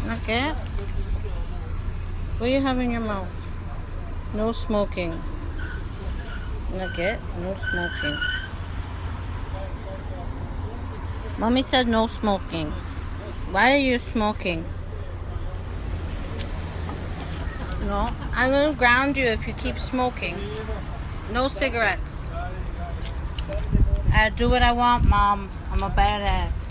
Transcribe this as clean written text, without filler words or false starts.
Okay. What do you have in your mouth? No smoking. Nugget, no smoking. Mommy said no smoking. Why are you smoking? No, I'm gonna ground you if you keep smoking. No cigarettes. I do what I want, Mom. I'm a badass.